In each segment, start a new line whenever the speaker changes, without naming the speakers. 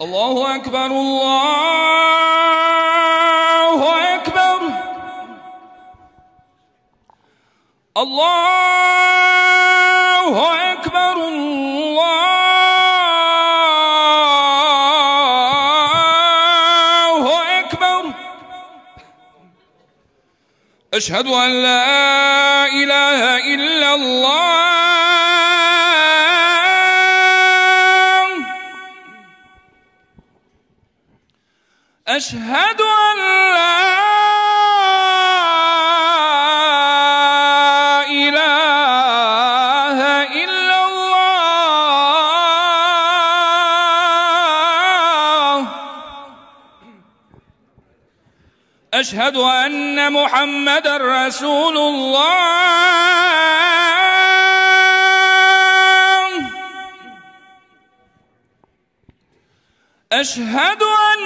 الله أكبر الله أكبر الله أكبر الله أكبر. أشهد أن لا إله إلا الله. أشهد أن لا إله إلا الله. أشهد أن محمدًا رسول الله. أشهد أن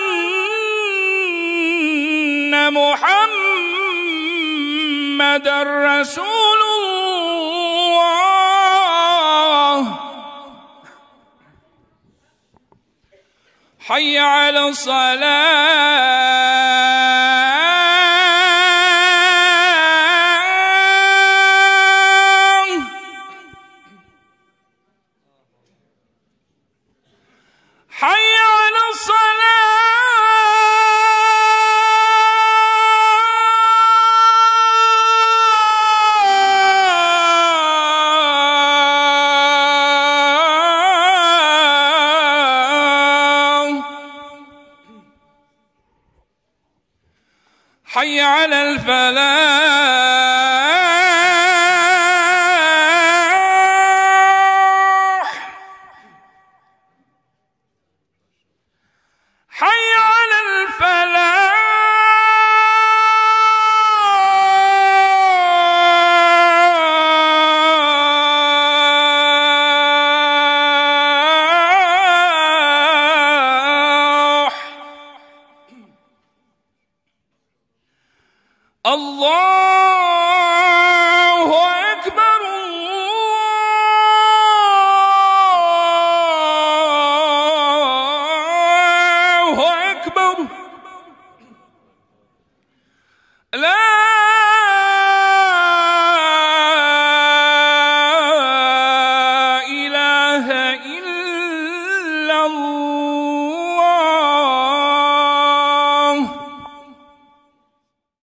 محمدًا رسول الله. حي على الصلاة. حي على الصلاة. حي على الفلاح. حي على الفلاح. الله